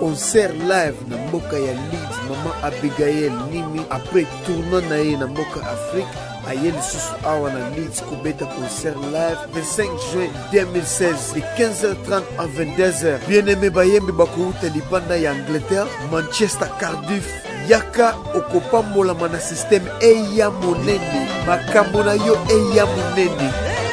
concert live na mboka ya Leeds. Maman Abigail Nimi après tournant na ye na mboka Afrique aye lisusu awa na Leeds kobeta concert live 25 juin 2016 de 15h30 à 22h. Bien aimé bayembi bakouta libanda ya Angleterre, Manchester, Cardiff. Yaka okopambola mana système eya monene makambo na yo eya monene.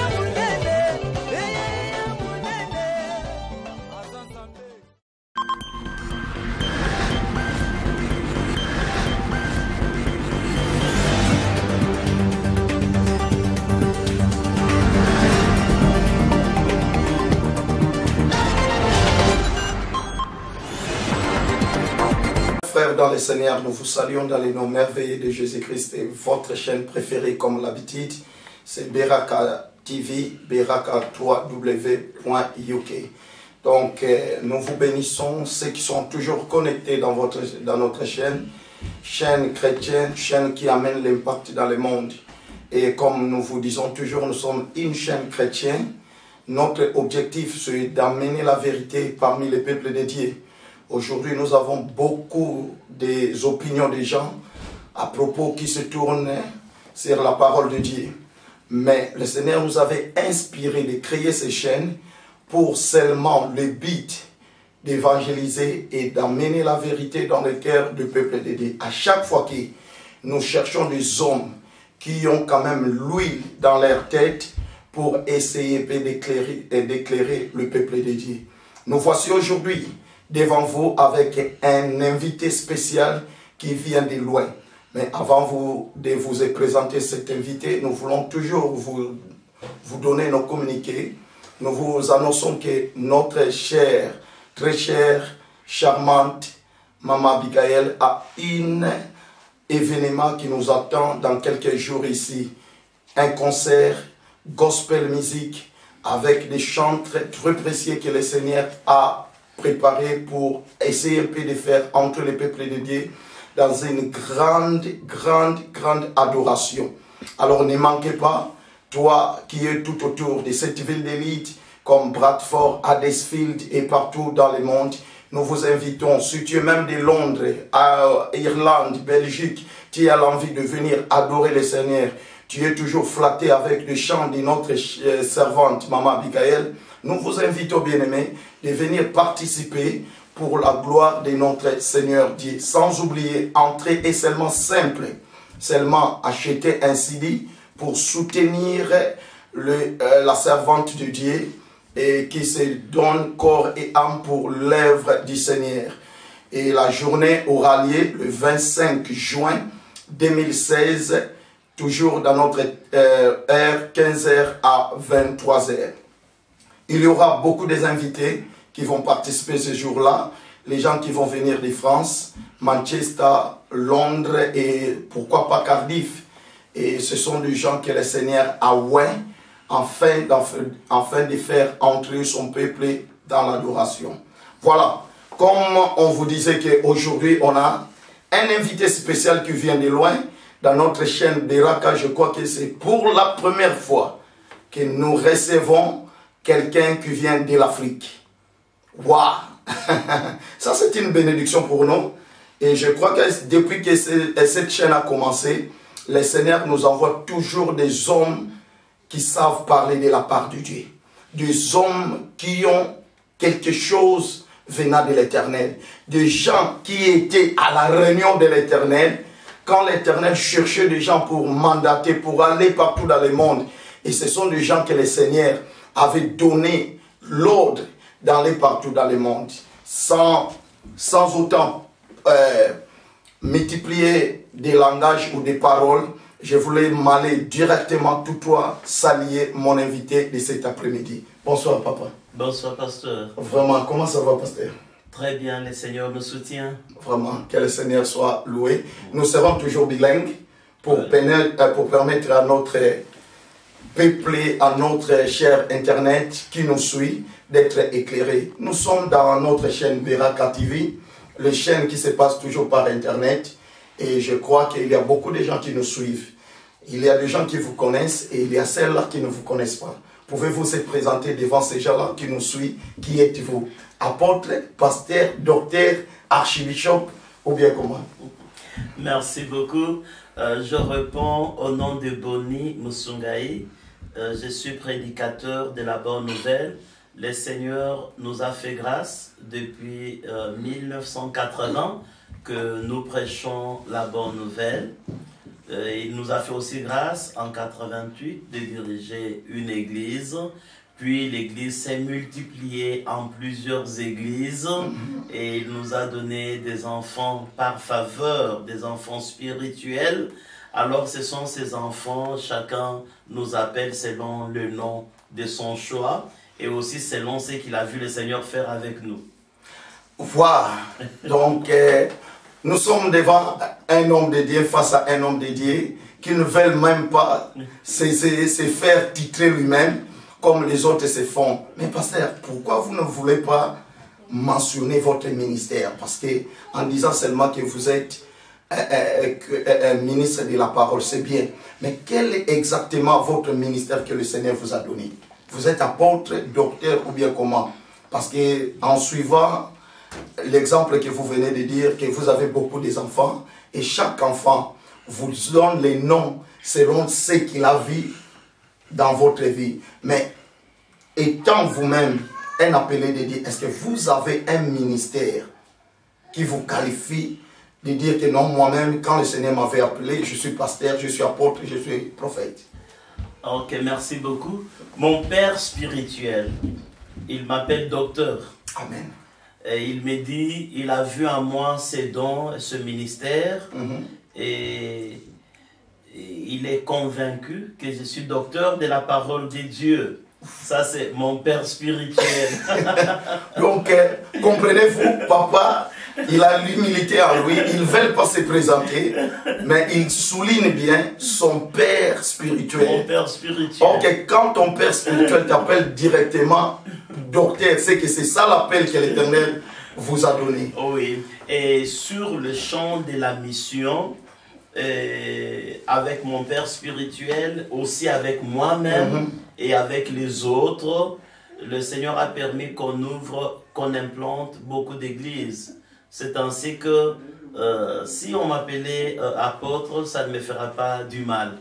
Frères dans le Seigneur, nous vous saluons dans les noms merveilleux de Jésus-Christ et votre chaîne préférée comme l'habitude, c'est Beraka TV, Beraka 3w.uk. Donc nous vous bénissons, ceux qui sont toujours connectés dans notre chaîne chrétienne, chaîne qui amène l'impact dans le monde. Et comme nous vous disons toujours, nous sommes une chaîne chrétienne. Notre objectif, c'est d'amener la vérité parmi les peuples de Dieu. Aujourd'hui, nous avons beaucoup des opinions des gens à propos qui se tournent sur la parole de Dieu. Mais le Seigneur nous avait inspiré de créer ces chaînes pour seulement le but d'évangéliser et d'amener la vérité dans le cœur du peuple de Dieu. À chaque fois que nous cherchons des hommes qui ont quand même l'huile dans leur tête pour essayer d'éclairer le peuple de Dieu. Nous voici aujourd'hui devant vous avec un invité spécial qui vient de loin. Mais avant de vous présenter cet invité, nous voulons toujours vous donner nos communiqués. Nous vous annonçons que notre chère, très chère, charmante Maman Abigail a un événement qui nous attend dans quelques jours ici. Un concert gospel musique avec des chants très précieux que le Seigneur a préparé pour essayer un peu de faire entre les peuples de Dieu dans une grande adoration. Alors ne manquez pas, toi qui es tout autour de cette ville d'élite, comme Bradford, Huddersfield et partout dans le monde, nous vous invitons, si tu es même de Londres, à Irlande, Belgique, tu as l'envie de venir adorer le Seigneur, tu es toujours flatté avec le chant de notre servante, Maman Abigail, nous vous invitons, bien-aimés, de venir participer pour la gloire de notre Seigneur Dieu. Sans oublier, entrée est seulement simple. Seulement acheter un CD pour soutenir la servante de Dieu et qui se donne corps et âme pour l'œuvre du Seigneur. Et la journée aura lieu le 25 juin 2016, toujours dans notre heure 15h à 23h. Il y aura beaucoup d'invités qui vont participer ce jour-là. Les gens qui vont venir de France, Manchester, Londres et pourquoi pas Cardiff. Et ce sont des gens que le Seigneur a oint afin de faire entrer son peuple dans l'adoration. Voilà. Comme on vous disait qu'aujourd'hui on a un invité spécial qui vient de loin dans notre chaîne Beraka. Je crois que c'est pour la première fois que nous recevons quelqu'un qui vient de l'Afrique. Waouh! Ça, c'est une bénédiction pour nous. Et je crois que depuis que cette chaîne a commencé, le Seigneur nous envoie toujours des hommes qui savent parler de la part de Dieu. Des hommes qui ont quelque chose venant de l'Éternel. Des gens qui étaient à la réunion de l'Éternel, quand l'Éternel cherchait des gens pour mandater, pour aller partout dans le monde. Et ce sont des gens que le Seigneur avait donné l'ordre d'aller partout dans le monde, sans autant multiplier des langages ou des paroles. Je voulais m'aller directement tout toi saluer mon invité de cet après-midi. Bonsoir papa. Bonsoir pasteur. Vraiment, comment ça va pasteur? Très bien, le Seigneur nous soutient. Vraiment, que le Seigneur soit loué. Nous serons toujours bilingues pour permettre à notre peuple, à notre cher Internet qui nous suit, d'être éclairé. Nous sommes dans notre chaîne Beraka TV, la chaîne qui se passe toujours par Internet. Et je crois qu'il y a beaucoup de gens qui nous suivent. Il y a des gens qui vous connaissent et il y a celles-là qui ne vous connaissent pas. Pouvez-vous se présenter devant ces gens-là qui nous suivent? Qui êtes-vous? Apôtre, pasteur, docteur, archibishop ou bien comment? Merci beaucoup. Je réponds au nom de Boni Musungai. Je suis prédicateur de la bonne nouvelle. Le Seigneur nous a fait grâce depuis 1980 que nous prêchons la bonne nouvelle. Il nous a fait aussi grâce en 88 de diriger une église. Puis l'église s'est multipliée en plusieurs églises et il nous a donné des enfants par faveur, des enfants spirituels. Alors ce sont ces enfants, chacun nous appelle selon le nom de son choix et aussi selon ce qu'il a vu le Seigneur faire avec nous. Voilà, donc nous sommes devant un homme de Dieu face à un homme de Dieu qui ne veut même pas se faire titrer lui-même comme les autres se font. Mais pasteur, pourquoi vous ne voulez pas mentionner votre ministère? Parce que en disant seulement que vous êtes un ministre de la parole, c'est bien. Mais quel est exactement votre ministère que le Seigneur vous a donné? Vous êtes apôtre, docteur ou bien comment? Parce que en suivant l'exemple que vous venez de dire, que vous avez beaucoup d'enfants et chaque enfant vous donne les noms selon ce qu'il a vu dans votre vie. Mais étant vous-même un appelé de Dieu, est-ce que vous avez un ministère qui vous qualifie de dire que non, moi-même, quand le Seigneur m'avait appelé, je suis pasteur, je suis apôtre, je suis prophète? Ok, merci beaucoup. Mon père spirituel, il m'appelle docteur. Amen. Et il me dit, il a vu en moi ces dons, ce ministère, et il est convaincu que je suis docteur de la parole de Dieu. Ça, c'est mon père spirituel. Donc, comprenez-vous, papa, il a l'humilité en lui, il ne veut pas se présenter, mais il souligne bien son père spirituel. Mon père spirituel. Ok, quand ton père spirituel t'appelle directement docteur, c'est que c'est ça l'appel que l'Éternel vous a donné. Oui, et sur le champ de la mission, avec mon père spirituel, aussi avec moi-même et avec les autres, le Seigneur a permis qu'on ouvre, qu'on implante beaucoup d'églises. C'est ainsi que si on m'appelait apôtre, ça ne me fera pas du mal.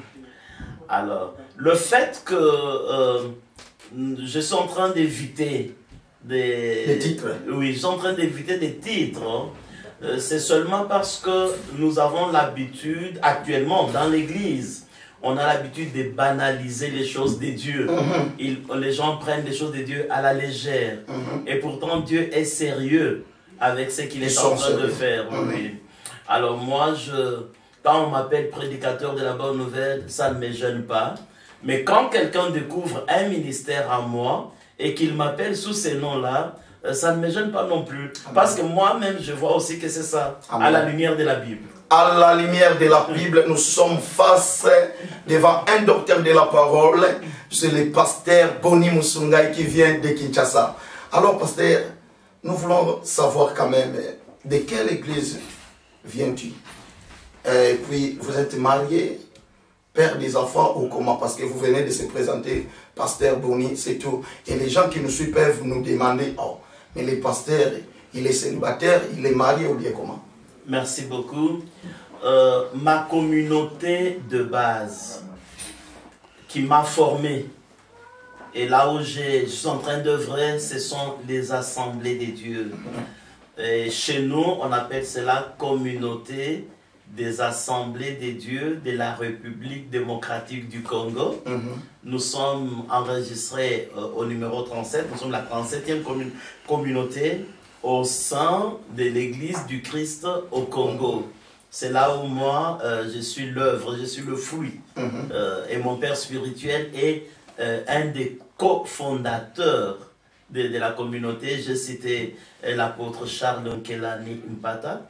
Alors, le fait que je suis en train d'éviter des titres. Oui, je suis en train d'éviter des titres. C'est seulement parce que nous avons l'habitude, actuellement, dans l'église, on a l'habitude de banaliser les choses de Dieu. Les gens prennent les choses de Dieu à la légère. Et pourtant, Dieu est sérieux avec ce qu'il est en train de faire. Oui. Alors moi, quand on m'appelle prédicateur de la bonne nouvelle, ça ne me gêne pas. Mais quand quelqu'un découvre un ministère en moi et qu'il m'appelle sous ces noms-là, ça ne me gêne pas non plus. Amen. Parce que moi-même, je vois aussi que c'est ça, Amen. À la lumière de la Bible. À la lumière de la Bible, nous sommes face devant un docteur de la parole. C'est le pasteur Boni Musungai qui vient de Kinshasa. Alors, pasteur, nous voulons savoir quand même de quelle église viens-tu? Et puis, vous êtes marié, père des enfants ou comment? Parce que vous venez de se présenter, pasteur Boni, c'est tout. Et les gens qui nous suivent peuvent nous demander, oh, mais le pasteur, il est célibataire, il est marié ou bien comment? Merci beaucoup. Ma communauté de base qui m'a formé et là où je suis en train d'œuvrer, ce sont les assemblées de Dieu. Et chez nous, on appelle cela communauté des assemblées de Dieu de la République démocratique du Congo. Nous sommes enregistrés au numéro 37, nous sommes la 37e communauté au sein de l'Église du Christ au Congo. C'est là où moi, je suis l'œuvre, je suis le fruit. Et mon père spirituel est un des cofondateurs de la communauté. J'ai cité l'apôtre Charles Nkelani Mpata,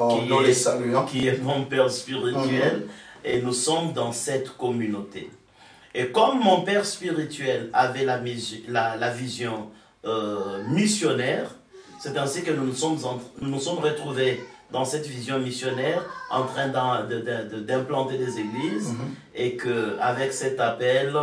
qui est mon père spirituel. Et nous sommes dans cette communauté. Et comme mon père spirituel avait la vision missionnaire, c'est ainsi que nous nous sommes retrouvés dans cette vision missionnaire en train d'implanter des églises et qu'avec cet appel,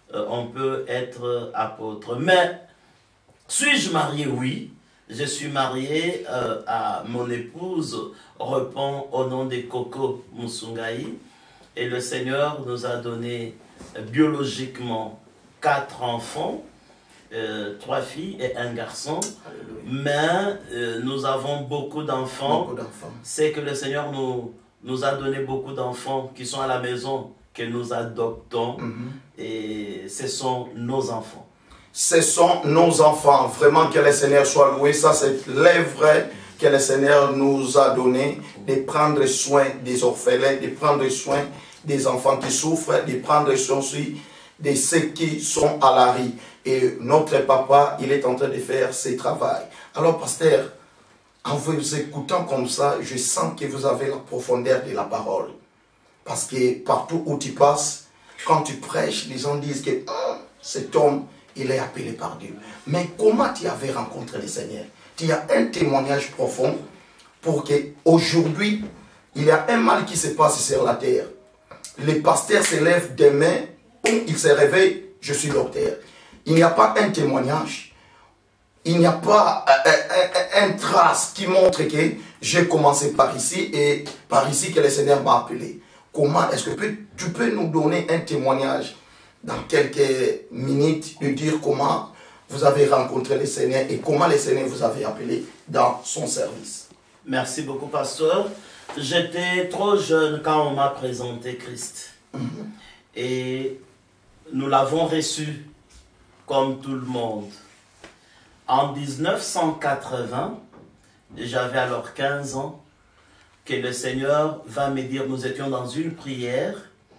on peut être apôtre. Mais suis-je marié? Oui. Je suis marié à mon épouse, répond au nom de Coco Musungai. Et le Seigneur nous a donné biologiquement 4 enfants, 3 filles et 1 garçon. Mais nous avons beaucoup d'enfants. C'est que le Seigneur nous a donné beaucoup d'enfants qui sont à la maison, que nous adoptons. Et ce sont nos enfants. Ce sont nos enfants. Vraiment, que le Seigneur soit loué. Ça, c'est l'œuvre que le Seigneur nous a donné, de prendre soin des orphelins, de prendre soin des enfants qui souffrent, de prendre soin aussi de ceux qui sont à la rue. Et notre papa, il est en train de faire ce travail. Alors, pasteur, en vous écoutant comme ça, je sens que vous avez la profondeur de la parole. Parce que partout où tu passes, quand tu prêches, les gens disent que cet homme, il est appelé par Dieu. Mais comment tu avais rencontré le Seigneur? Tu as un témoignage profond pour qu'aujourd'hui, il y a un mal qui se passe sur la terre. Les pasteurs se lèvent demain, ils se réveillent, je suis docteur. Il n'y a pas un témoignage. Il n'y a pas un trace qui montre que j'ai commencé par ici et par ici que le Seigneur m'a appelé. Comment est-ce que tu peux nous donner un témoignage dans quelques minutes de dire comment vous avez rencontré le Seigneur et comment le Seigneur vous avait appelé dans son service? Merci beaucoup, pasteur. J'étais trop jeune quand on m'a présenté Christ. Et nous l'avons reçu comme tout le monde. En 1980, j'avais alors 15 ans, que le Seigneur va me dire, nous étions dans une prière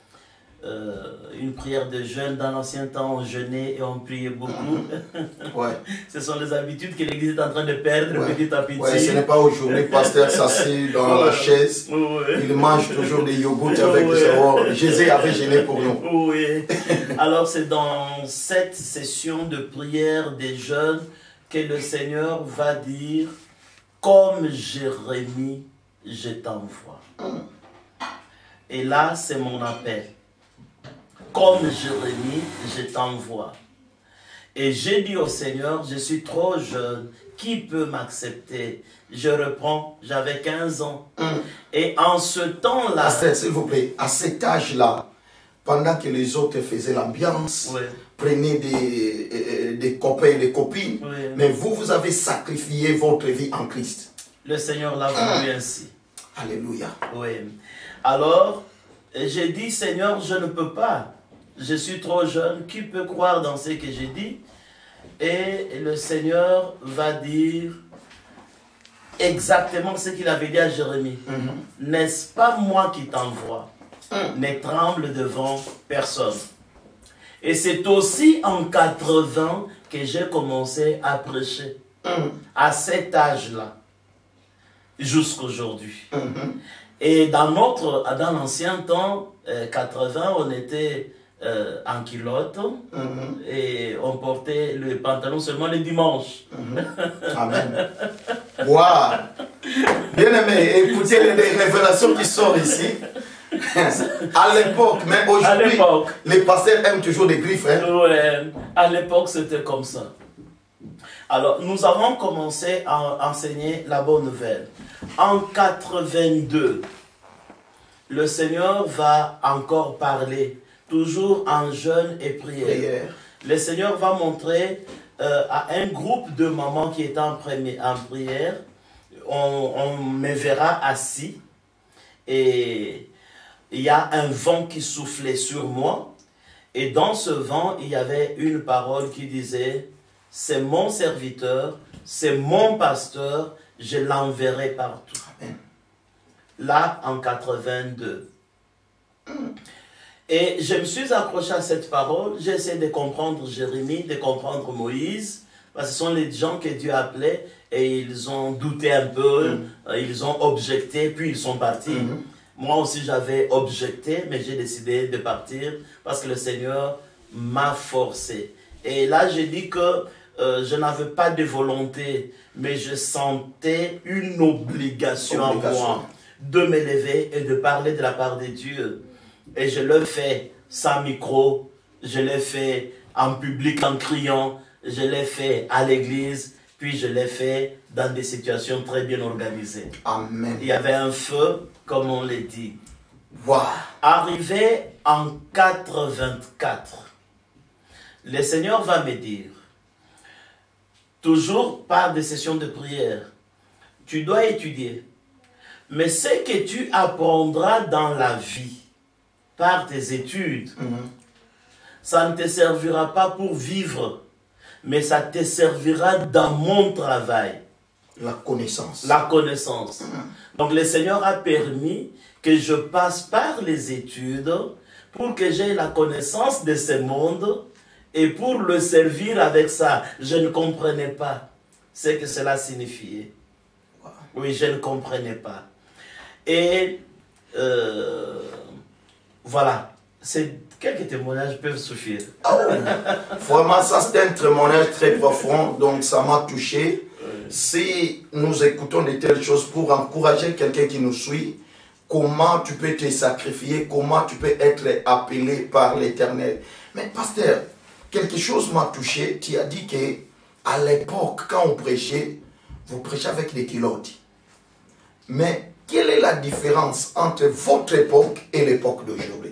de jeûne. Dans l'ancien temps, on jeûnait et on priait beaucoup. Ce sont les habitudes que l'Église est en train de perdre petit à petit. Ce n'est pas aujourd'hui, pasteur s'assied dans la chaise. Il mange toujours des yogourts avec du savon. Jésus avait jeûné pour nous. Oui. Alors c'est dans cette session de prière des jeunes que le Seigneur va dire, comme Jérémie, je t'envoie. Et là, c'est mon appel. Comme Jérémie, je t'envoie. Et j'ai dit au Seigneur, je suis trop jeune, qui peut m'accepter? Je reprends, j'avais 15 ans. Et en ce temps-là... Pasteur, s'il vous plaît, à cet âge-là, pendant que les autres faisaient l'ambiance, prenaient des copains et des copines, mais vous avez sacrifié votre vie en Christ. Le Seigneur l'a voulu ainsi. Alléluia. Oui. Alors, j'ai dit, Seigneur, je ne peux pas. Je suis trop jeune. Qui peut croire dans ce que j'ai dit? Et le Seigneur va dire exactement ce qu'il avait dit à Jérémie. N'est-ce pas moi qui t'envoie? Ne tremble devant personne. Et c'est aussi en 80 que j'ai commencé à prêcher. À cet âge-là. Jusqu'aujourd'hui. Et dans l'ancien temps, 80, on était en culotte et on portait le pantalon seulement le dimanche. Amen. Waouh! Bien aimé, écoutez les révélations qui sortent ici. À l'époque, mais aujourd'hui, les pasteurs aiment toujours des griffes. Ouais, à l'époque, c'était comme ça. Alors, nous avons commencé à enseigner la bonne nouvelle. En 82, le Seigneur va encore parler, toujours en jeûne et prière. Le Seigneur va montrer à un groupe de mamans qui étaient en prière, on me verra assis et il y a un vent qui soufflait sur moi et dans ce vent, il y avait une parole qui disait: c'est mon serviteur, c'est mon pasteur, je l'enverrai partout. Amen. Là, en 82. Et je me suis accroché à cette parole. J'ai essayé de comprendre Jérémie, de comprendre Moïse, parce que ce sont les gens que Dieu appelait et ils ont douté un peu, ils ont objecté, puis ils sont partis. Moi aussi, j'avais objecté, mais j'ai décidé de partir parce que le Seigneur m'a forcé. Et là, j'ai dit que je n'avais pas de volonté, mais je sentais une obligation à moi de me lever et de parler de la part de Dieu. Et je le fais sans micro, je l'ai fait en public en criant, je l'ai fait à l'église, puis je l'ai fait dans des situations très bien organisées. Amen. Il y avait un feu, comme on l'a dit. Wow. Arrivé en 84, le Seigneur va me dire, toujours par des sessions de prière, tu dois étudier. Mais ce que tu apprendras dans la vie, par tes études, ça ne te servira pas pour vivre, mais ça te servira dans mon travail. La connaissance. La connaissance. Donc le Seigneur a permis que je passe par les études pour que j'aie la connaissance de ce monde et pour le servir avec ça. Je ne comprenais pas ce que cela signifiait. Oui, je ne comprenais pas. Et voilà, quelques témoignages peuvent suffire. Oh, vraiment, ça c'est un témoignage très profond, donc ça m'a touché. Si nous écoutons de telles choses pour encourager quelqu'un qui nous suit, comment tu peux te sacrifier, comment tu peux être appelé par l'Éternel. Mais pasteur, quelque chose m'a touché. Tu as dit qu'à l'époque, quand on prêchait, vous prêchez avec des culottes. Mais quelle est la différence entre votre époque et l'époque d'aujourd'hui?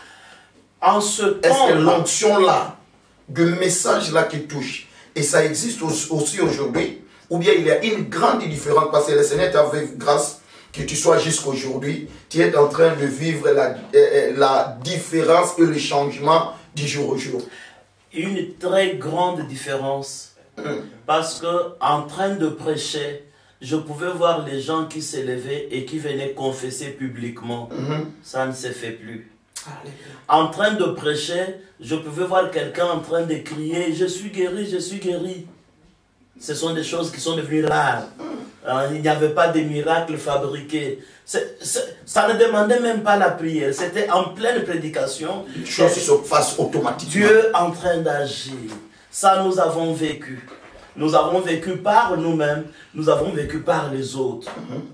En ce temps, est-ce que l'onction-là, de message-là qui touche, et ça existe aussi aujourd'hui, ou bien il y a une grande différence, parce que le Seigneur t'a fait grâce que tu sois jusqu'aujourd'hui, tu es en train de vivre la différence et le changement du jour au jour. Une très grande différence, parce que en train de prêcher, je pouvais voir les gens qui s'élevaient et qui venaient confesser publiquement. Ça ne se fait plus. En train de prêcher, je pouvais voir quelqu'un en train de crier « Je suis guéri, je suis guéri ». Ce sont des choses qui sont devenues rares. Il n'y avait pas de miracles fabriqués. Ça ne demandait même pas la prière. C'était en pleine prédication. Les choses se passent automatiquement. Dieu en train d'agir. Ça, nous avons vécu. Nous avons vécu par nous-mêmes. Nous avons vécu par les autres.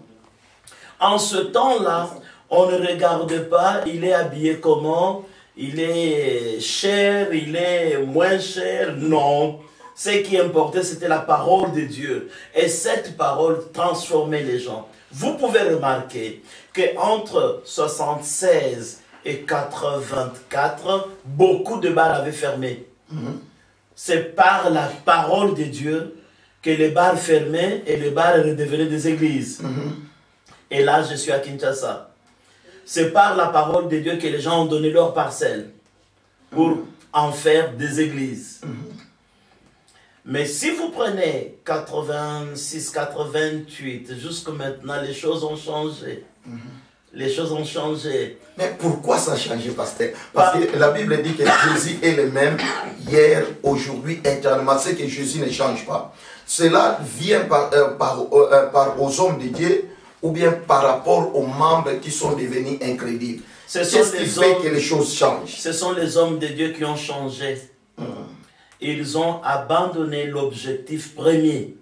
En ce temps-là, on ne regarde pas, il est habillé comment, il est cher, il est moins cher. Non. Ce qui importait, c'était la parole de Dieu. Et cette parole transformait les gens. Vous pouvez remarquer qu'entre 76 et 84, beaucoup de bars avaient fermé. C'est par la parole de Dieu que les bars fermaient et les bars redevenaient des églises. Et là, je suis à Kinshasa. C'est par la parole de Dieu que les gens ont donné leur parcelle pour en faire des églises. Mais si vous prenez 86, 88, jusqu'à maintenant, les choses ont changé. Les choses ont changé. Mais pourquoi ça a changé, pasteur? Parce que la Bible dit que Jésus est le même hier, aujourd'hui, éternellement. C'est que Jésus ne change pas. Cela vient par aux hommes de Dieu ou bien par rapport aux membres qui sont devenus incrédibles. Qu'est-ce qui fait que les choses changent? Ce sont les hommes de Dieu qui ont changé. Ils ont abandonné l'objectif premier.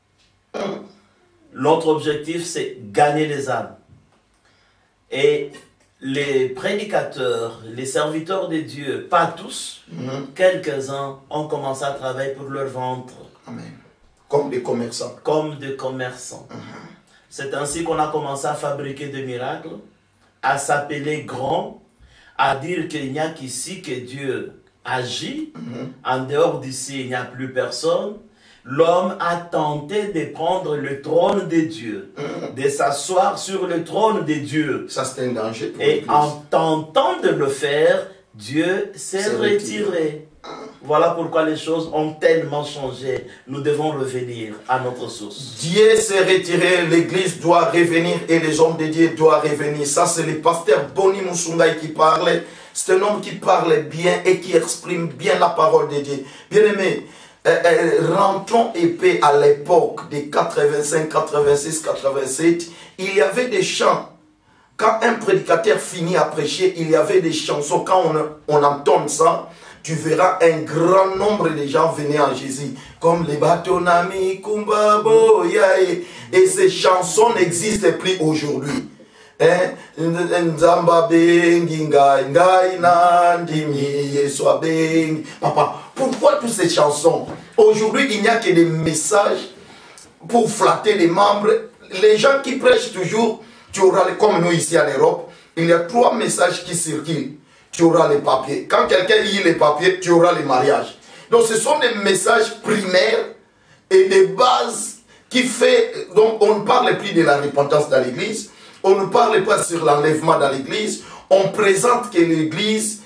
Notre objectif, c'est gagner les âmes. Et les prédicateurs, les serviteurs de Dieu, pas tous, quelques-uns ont commencé à travailler pour leur ventre. Amen. Comme des commerçants. Comme des commerçants. C'est ainsi qu'on a commencé à fabriquer des miracles, à s'appeler grand, à dire qu'il n'y a qu'ici que Dieu agit. En dehors d'ici, il n'y a plus personne. L'homme a tenté de prendre le trône de Dieu, de s'asseoir sur le trône de Dieu. Ça, c'est un danger pour Et en tentant de le faire, Dieu s'est retiré. Voilà pourquoi les choses ont tellement changé. Nous devons revenir à notre source. Dieu s'est retiré, l'église doit revenir et les hommes de Dieu doivent revenir. Ça, c'est le pasteur Boni Musungai qui parlait. C'est un homme qui parle bien et qui exprime bien la parole de Dieu. Bien-aimés, rentrons épais à l'époque de 85, 86, 87. Il y avait des chants. Quand un prédicateur finit à prêcher, il y avait des chansons. Quand on entend ça, tu verras un grand nombre de gens venir en Jésus. Comme les Batonami, Kumbabo, Yae. Et ces chansons n'existent plus aujourd'hui. Nzamba bengi ngai ngai nandimi Yesu bengi. Papa, pourquoi toutes ces chansons? Aujourd'hui, il n'y a que des messages pour flatter les membres. Les gens qui prêchent toujours, tu auras, comme nous ici en Europe, il y a 3 messages qui circulent. Tu auras les papiers. Quand quelqu'un lit les papiers, tu auras les mariages. Donc ce sont des messages primaires et des bases qui fait. Donc on ne parle plus de la repentance dans l'église. On ne parle pas sur l'enlèvement dans l'église. On présente que l'église,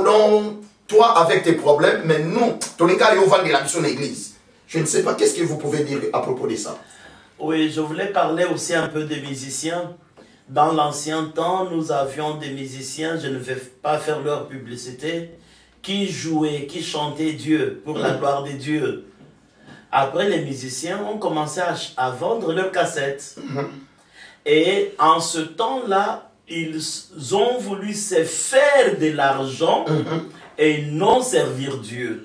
toi avec tes problèmes, mais nous, tous les cas, on va de la mission de l'église. Je ne sais pas, qu'est-ce que vous pouvez dire à propos de ça? Oui, je voulais parler aussi un peu des musiciens. Dans l'ancien temps, nous avions des musiciens, je ne vais pas faire leur publicité, qui jouaient, qui chantaient Dieu pour la gloire de Dieu. Après, les musiciens ont commencé à vendre leurs cassettes. Et en ce temps-là, ils ont voulu se faire de l'argent et non servir Dieu.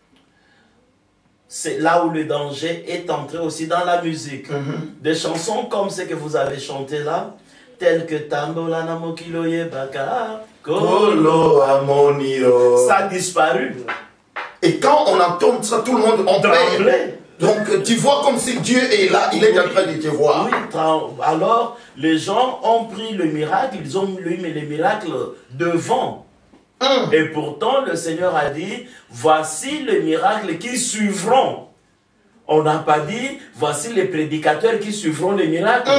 C'est là où le danger est entré aussi dans la musique. Des chansons comme ce que vous avez chanté là, telles que Tambola Namokilo Yebaka, Kolo Amoniro. Ça a disparu. Et quand on entend ça, tout le monde en plaît. Donc tu vois comme si Dieu est là, il est en train de te voir. Oui, alors les gens ont pris le miracle, ils ont mis les miracles devant. Et pourtant le Seigneur a dit, voici les miracles qui suivront. On n'a pas dit, voici les prédicateurs qui suivront les miracles.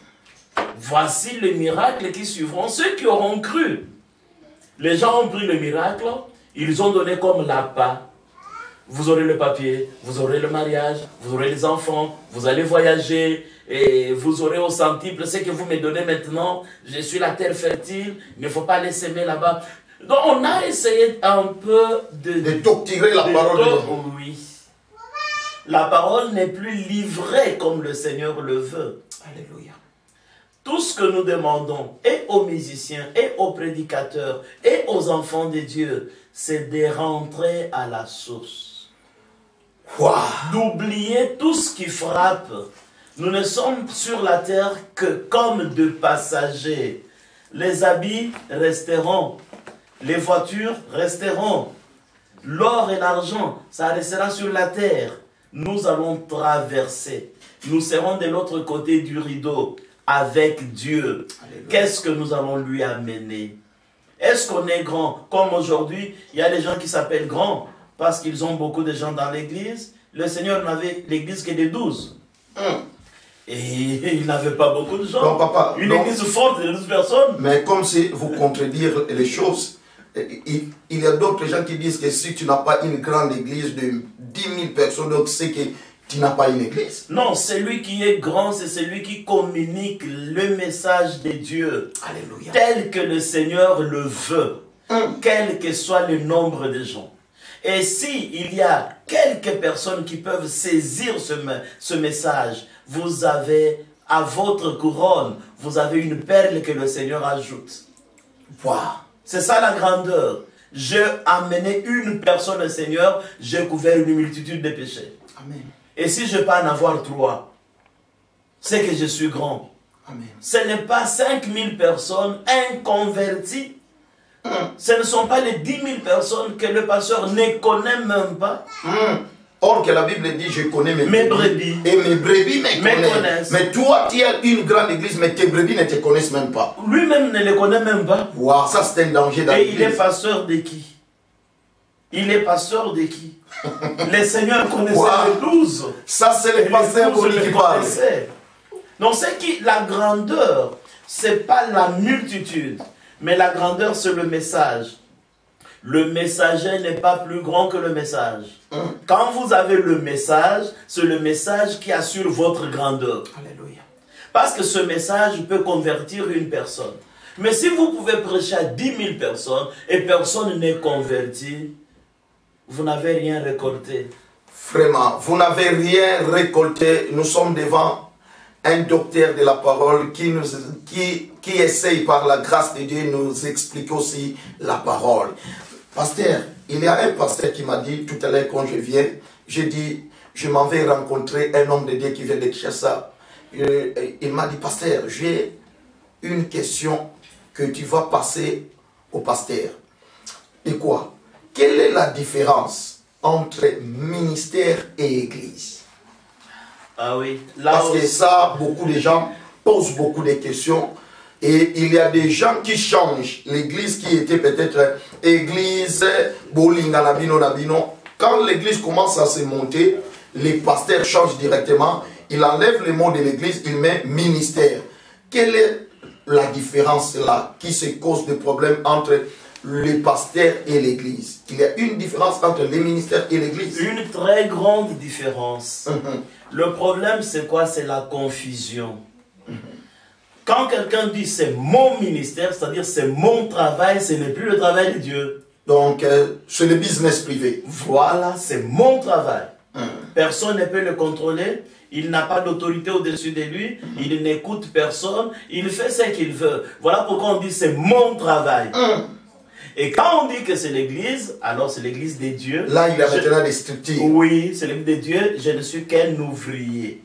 Voici les miracles qui suivront ceux qui auront cru. Les gens ont pris le miracle, ils ont donné comme l'appât. Vous aurez le papier, vous aurez le mariage, vous aurez les enfants, vous allez voyager et vous aurez au centuple ce que vous me donnez maintenant. Je suis la terre fertile, il ne faut pas les s'aimer là-bas. Donc on a essayé un peu de doctriner la parole de Dieu. Oui. La parole n'est plus livrée comme le Seigneur le veut. Alléluia. Tout ce que nous demandons, et aux musiciens, et aux prédicateurs, et aux enfants de Dieu, c'est de rentrer à la source. Wow. D'oublier tout ce qui frappe. Nous ne sommes sur la terre que comme de passagers. Les habits resteront, les voitures resteront, l'or et l'argent, ça restera sur la terre. Nous allons traverser. Nous serons de l'autre côté du rideau avec Dieu. Qu'est-ce que nous allons lui amener? Est-ce qu'on est grand? Comme aujourd'hui, il y a des gens qui s'appellent grands parce qu'ils ont beaucoup de gens dans l'église. Le Seigneur n'avait l'église que de 12. Et il n'avait pas beaucoup de gens. Donc, papa, une église forte de 12 personnes. Mais comme c'est vous contredire les choses, il y a d'autres gens qui disent que si tu n'as pas une grande église de 10 000 personnes, donc c'est que tu n'as pas une église. Non, celui qui est grand, c'est celui qui communique le message de Dieu. Alléluia. Tel que le Seigneur le veut. Quel que soit le nombre de gens. Et si il y a quelques personnes qui peuvent saisir ce message, vous avez à votre couronne, vous avez une perle que le Seigneur ajoute. Wow. C'est ça la grandeur. J'ai amené une personne au Seigneur, j'ai couvert une multitude de péchés. Amen. Et si je peux en avoir 3, c'est que je suis grand. Amen. Ce n'est pas 5000 personnes inconverties. Ce ne sont pas les 10 000 personnes que le pasteur ne connaît même pas. Or que la Bible dit, je connais mes brebis. Et mes brebis me connaissent. Mais toi, tu as une grande église, mais tes brebis ne te connaissent même pas. Lui-même ne les connaît même pas. Wow, ça c'est un danger dans l'église. Et il est pasteur de qui? Il est pasteur de qui? Le Seigneur connaissait les 12. Ça c'est le pasteur qui parle. Donc c'est qui la grandeur? C'est pas la multitude, mais la grandeur c'est le message. Le messager n'est pas plus grand que le message. Quand vous avez le message, c'est le message qui assure votre grandeur. Alléluia. Parce que ce message peut convertir une personne. Mais si vous pouvez prêcher à 10 000 personnes et personne n'est converti, vous n'avez rien récolté. Vraiment, vous n'avez rien récolté. Nous sommes devant un docteur de la parole qui essaye par la grâce de Dieu nous expliquer aussi la parole. Pasteur, il y a un pasteur qui m'a dit tout à l'heure quand je viens, j'ai dit, je m'en vais rencontrer un homme de Dieu qui vient de Kinshasa. Il m'a dit, pasteur, j'ai une question que tu vas passer au pasteur. Et quoi? Quelle est la différence entre ministère et église? Ah oui. Là, parce que ça, beaucoup de gens posent beaucoup de questions. Et il y a des gens qui changent l'église qui était peut-être église, Bolinga, Nabino. Quand l'église commence à se monter, les pasteurs changent directement. Il enlève le mot de l'église, il met ministère. Quelle est la différence là qui se cause des problèmes entre les pasteurs et l'église? Il y a une différence entre les ministères et l'église. Une très grande différence. Le problème, c'est quoi? C'est la confusion. Quand quelqu'un dit c'est mon ministère, c'est-à-dire c'est mon travail, ce n'est plus le travail de Dieu. Donc, c'est le business privé. Voilà, c'est mon travail. Personne ne peut le contrôler. Il n'a pas d'autorité au-dessus de lui. Il n'écoute personne. Il fait ce qu'il veut. Voilà pourquoi on dit c'est mon travail. Et quand on dit que c'est l'église, alors c'est l'église des dieux. Là, il y a maintenant des structures. Oui, c'est l'église des dieux. Je ne suis qu'un ouvrier.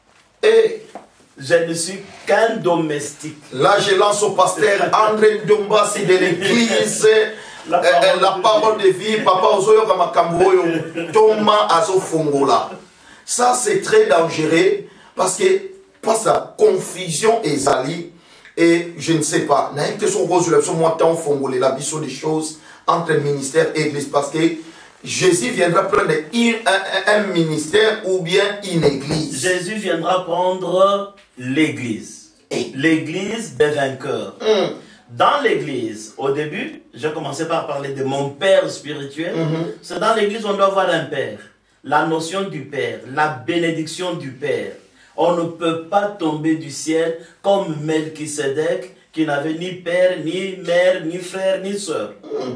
Et je ne suis qu'un domestique. Là, je lance au pasteur André Ndomba, c'est de l'église. La parole de vie, Papa Ozoyo Kamakamboyo, Thomas Azo Fongola. Ça, c'est très dangereux parce que passe la confusion et zali. Et je ne sais pas, n'a que son rose, moi, tant Fongolé, la vision des choses entre ministère et église. Parce que Jésus viendra prendre un ministère ou bien une église. Jésus viendra prendre l'église. L'église des vainqueurs. Dans l'église, au début, j'ai commencé par parler de mon père spirituel. C'est dans l'église on doit avoir un père. La notion du père, la bénédiction du père. On ne peut pas tomber du ciel comme Melchisedec qui n'avait ni père, ni mère, ni frère, ni soeur.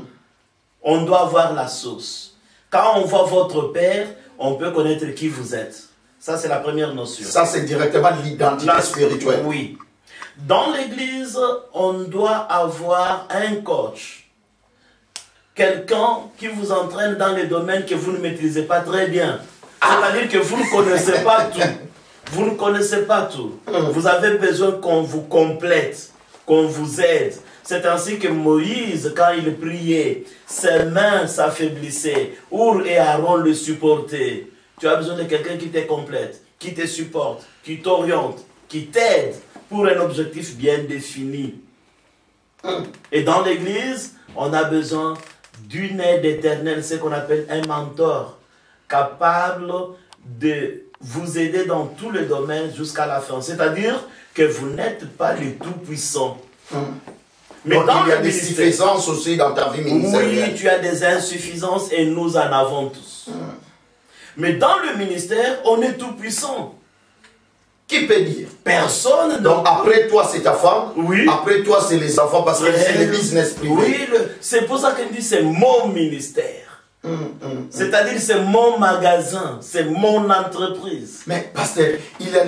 On doit avoir la source. Quand on voit votre père, on peut connaître qui vous êtes. Ça, c'est la première notion. Ça, c'est directement l'identité spirituelle. Oui. Dans l'église, on doit avoir un coach. Quelqu'un qui vous entraîne dans les domaines que vous ne maîtrisez pas très bien. C'est-à-dire que vous ne connaissez pas tout. Vous ne connaissez pas tout. Vous avez besoin qu'on vous complète, qu'on vous aide. C'est ainsi que Moïse, quand il priait, ses mains s'affaiblissaient. Our et Aaron le supportaient. Tu as besoin de quelqu'un qui te complète, qui te supporte, qui t'oriente, qui t'aide pour un objectif bien défini. Et dans l'église, on a besoin d'une aide éternelle, ce qu'on appelle un mentor, capable de vous aider dans tous les domaines jusqu'à la fin. C'est-à-dire que vous n'êtes pas le tout-puissant. Mais donc, il y a des insuffisances aussi dans ta vie ministérielle. Oui, tu as des insuffisances et nous en avons tous. Mais dans le ministère, on est tout-puissant. Qui peut dire? Personne. Donc après toi, c'est ta femme. Oui. Après toi, c'est les enfants parce que c'est le business privé. Oui, c'est pour ça qu'on dit c'est mon ministère. C'est-à-dire c'est mon magasin, c'est mon entreprise. Mais pasteur, il y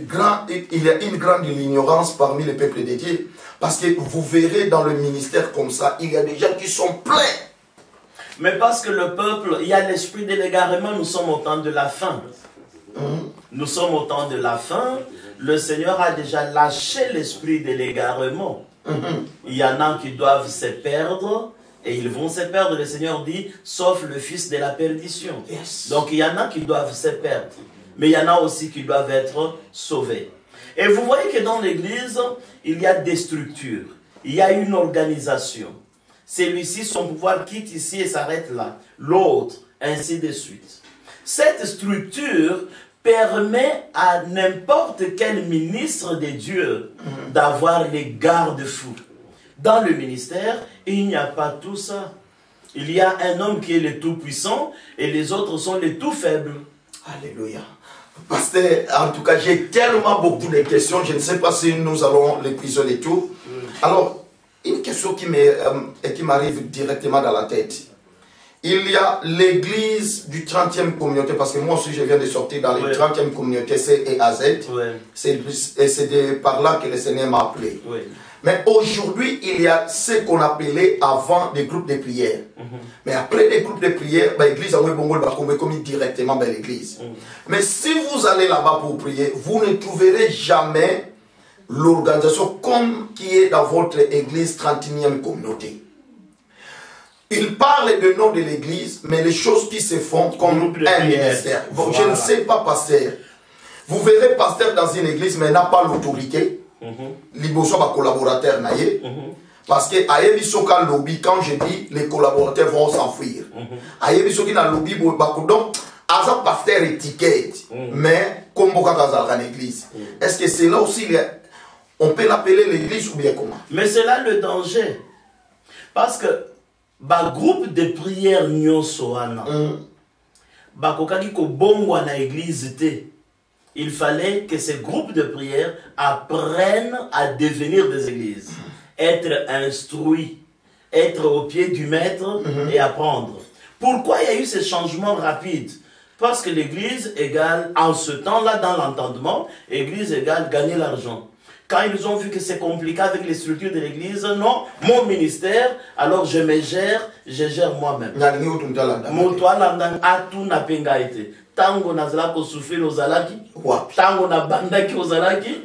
a une grande ignorance parmi les peuples de Dieu. Parce que vous verrez dans le ministère comme ça, il y a des gens qui sont pleins. Mais parce que le peuple, il y a l'esprit de l'égarement, nous sommes au temps de la fin. Nous sommes au temps de la fin. Le Seigneur a déjà lâché l'esprit de l'égarement. Il y en a qui doivent se perdre. Et ils vont se perdre, le Seigneur dit, sauf le fils de la perdition. Donc il y en a qui doivent se perdre. Mais il y en a aussi qui doivent être sauvés. Et vous voyez que dans l'église, il y a des structures. Il y a une organisation. Celui-ci, son pouvoir quitte ici et s'arrête là. L'autre, ainsi de suite. Cette structure permet à n'importe quel ministre de Dieu d'avoir les garde-fous. Dans le ministère, il n'y a pas tout ça. Il y a un homme qui est le tout-puissant et les autres sont les tout-faibles. Alléluia. Pasteur, en tout cas, j'ai tellement beaucoup de questions. Je ne sais pas si nous allons l'épisode et tout. Alors, une question qui m'arrive directement dans la tête. Il y a l'église du 30e communauté, parce que moi aussi je viens de sortir dans les 30e communauté C et AZ. C'est par là que le Seigneur m'a appelé. Mais aujourd'hui, il y a ce qu'on appelait avant des groupes de prière. Mais après les groupes de prière, l'église a commis directement dans l'église. Mais si vous allez là-bas pour prier, vous ne trouverez jamais l'organisation comme qui est dans votre église 31e communauté. Il parle du nom de l'église, mais les choses qui se font comme un ministère. Bon, voilà. Je ne sais pas, pasteur. Vous verrez pasteur dans une église, mais n'a pas l'autorité. Liboso va collaborateur naïe. Parce que ayebi soka lobby, quand je dis les collaborateurs vont s'enfuir. Ayebi soki na lobby donc asa pasteur étiquette, mais comme boka dans l'église. Est-ce que c'est là aussi on peut l'appeler l'église ou bien comment? Mais c'est là le danger. Parce que ba groupe de prière nyonso wana ba kokaki ko bongwa na église te. Il fallait que ces groupes de prière apprennent à devenir des églises, être instruits, être au pied du maître et apprendre. Pourquoi il y a eu ces changements rapides? Parce que l'église égale, en ce temps-là, dans l'entendement, église égale gagner l'argent. Quand ils ont vu que c'est compliqué avec les structures de l'église, non, mon ministère, alors je me gère, je gère moi-même. Tango nazala ko souffrir ozalaki, tango na bandaki ozalaki.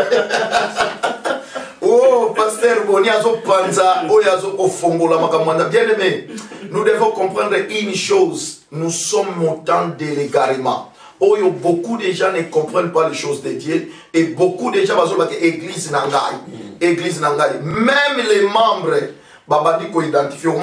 Oh, pasteur Boni azo panza, oyazo ko fongola makamanda. Bien aimé, nous devons comprendre une chose. Nous sommes au temps de l'égarement. Oh, beaucoup de gens ne comprennent pas les choses de Dieu et beaucoup de gens vont dire que l'église nangai, église nangai. Même les membres, babadi ko identifié. On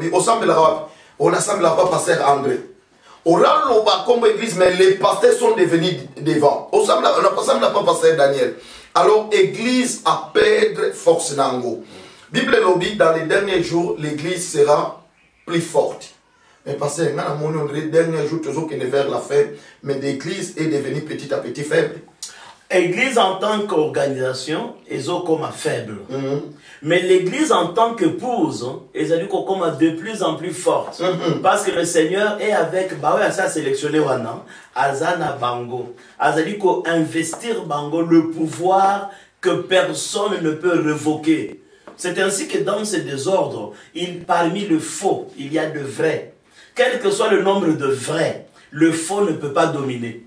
a semblé pas pasteur André. On a comme église, mais les pasteurs sont devenus devant. On n'a pas pasteur Daniel. Alors, église a perdre force nango. Bible lobby, dans les derniers jours, l'église sera plus forte. Mais pasteur, dans les derniers jours, toujours qu'elle est vers la fin, mais l'église est devenue petit à petit faible. Église en tant qu'organisation, ils ont comme faible. Mais l'église en tant qu'épouse, ils ont dit comme de plus en plus forte. Parce que le Seigneur est avec, bah ouais, ça sélectionné wana, Azana Bango. Azali ko investir Bango le pouvoir que personne ne peut révoquer. C'est ainsi que dans ce désordre, parmi le faux, il y a de vrai. Quel que soit le nombre de vrais, le faux ne peut pas dominer.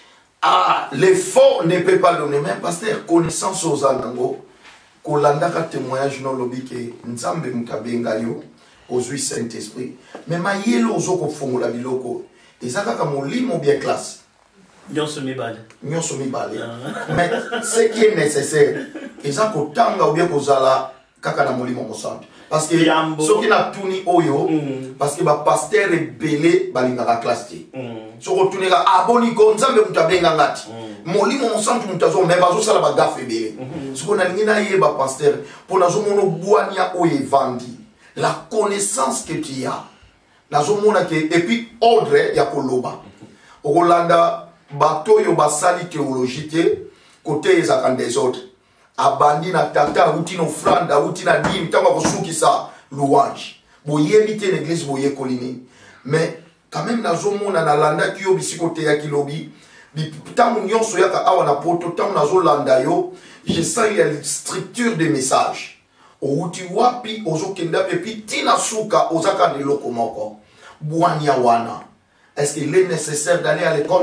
Ah, le faux ne peut pas dominer. Même pasteur, connaissance aux anango, kolandaka témoignage non lobby que nzambe mutabenga yo, aux huit Saint-Esprit. Mais ma yelo ozoko fongola biloko, ezaka ka molimo bien classe. Nyonso mibale. Nyonso mibale. Mais ce qui est nécessaire, ezako tanga ou bien kozala kaka na molimo mosambi. Parce que ceux qui n'a tourné oyo, parce que ba pasteur est belé balingaka classe. So retourner à aboni ko nzambe mutabenga ngati. Molimo mosambi mutazo mais bazo sala ba gafe belé. Ce qu'on a ngina yeba pasteur pour nazo mono boania oye vandi. La connaissance que tu as. Nazo mona que et puis ordre ya koloba. Rolanda bato yo basali théologie côté ezaka des autres. Abandi na tata outi no franda outi na dimi tanga kosuki sa louange boyebi te l'église boye kolini mais quand même nazo mona na landa ki yo bisikote ya kilobi tangu nyonso yaka awa na poto tangu nazo landa yo je sens il y a une structure de message outi wapi ozokenda pe puis tina suka ozaka de lokomoko bwania wana est-ce qu'il est nécessaire d'aller à l'école?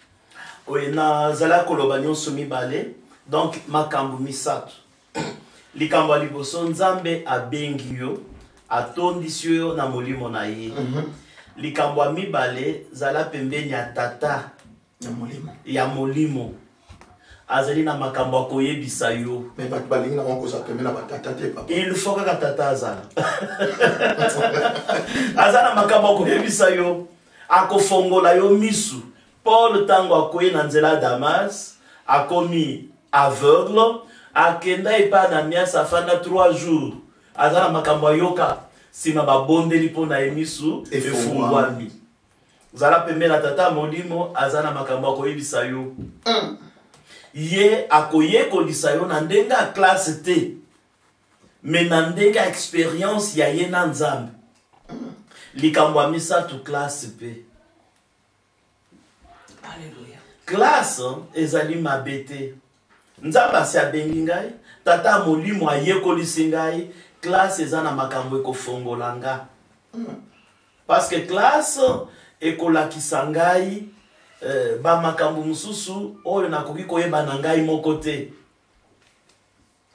Oui, na zala koloba nyonso mibale. Donc, makambu misato. Likambo liboso nzambe abengi yo, atondisi yo na molimo na ye. Likambo mibale zala pembeni ya tata ya molimo. Azali na makambo akoyebisa yo. Mais bat balingi na wango sa pembeni na batata te papa. Il faut que tata azala. Azala makambo akoyebisa yo, akofongola yo misu. Paul tango akoye na nzela Damas, akomi aveugle, akenda epa na miasa fanda 3 jours. Azala makambo yoka, sima babondeli pona emisu, efungwami. Zala pembe na tata molimo, azala makambo akoyebisa yo. Ye akoye kolisa yo na ndenga classe T. Mais na ndenga expérience ya ye na nzambe. Likambo amisa tu classe P. Alléluia. Classe ezali mabete. Nzamba si abengi ngai, tata molimo ayekolisi ngai, classe ezana makambo ekofongola nga. Parce que classe ekolakisa ngai ba makambo mususu oyo nakoki koyeba na ngai moko te.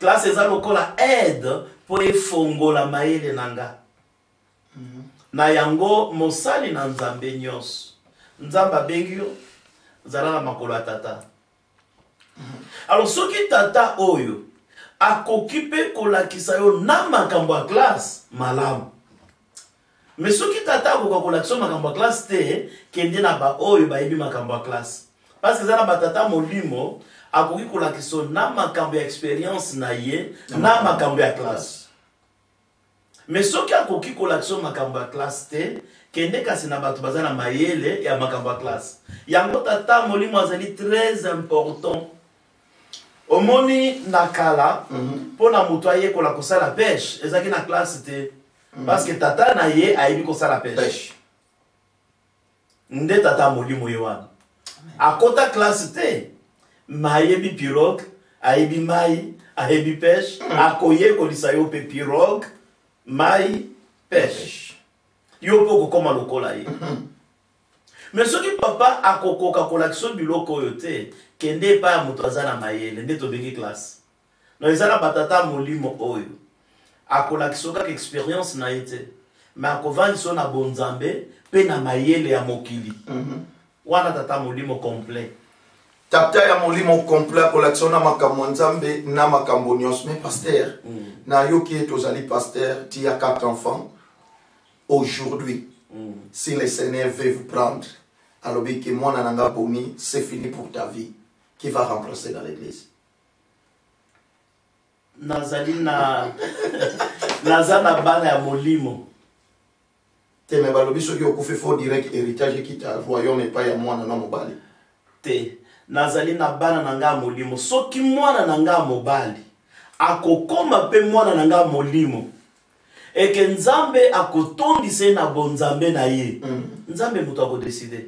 classe eza lokola aide po efongola mayele nanga na yango mosali na nzambe nyonso nzambe abengi yo zala na makolo ya tata alors soki tata oyo akoki mpe kolakisa yo na makambo ya classe malamu mais soki tata akoka kolakisa yo makambo ya classe te kende na baoyo bayebi makambo ya classe parce que eza na batata molimo akoki kolakisa yo na makambo ya expérience na ye na makambo ya classe mais soki akoki kolakisa yo makambo ya classe te kende kasi na bato baza na mayele ya makambo ya classe yango tata molimo azali très important omoni na kala mpona moto ayekola kosala pêche ezalaki na classe te parce que tata na ye ayebi kosala pêche nde tata molimo ye wana akota classe te ma ayebi pirogue ayebi mai ayebi pêche akoyekolisa yo mpe pirogue mai pêche yo mpe okokoma lokola ye mais soki papa akokoka kolakisa biloko oyo te kende epai ya moto aza na mayele nde tobengi classe no eza na batata molimo oyo akolakisa kaka expérience na ye te mais akovandisa yo na bonzambe mpe na mayele ya mokili wana tata molimo complet tata ya molimo complet akolakisa na makambo nzambe na makambo nyonso mais pasteur na yoki ye tozali pasteur tu as 4 enfants aujourd'hui si le Seigneur veut vous prendre alors que moi nanga boni c'est fini pour ta vie qui va remplacer dans l'église nazali na naza na bana ya molimo te me balobi soki okufi fo direct héritage kita royaume epai ya mwana na mobali te nazali na bana na nga molimo soki mwana na nga mobali akokoma mpe mwana na nga molimo eke nzambe akotondisa ye na bonzambe na ye nzambe moto akodeside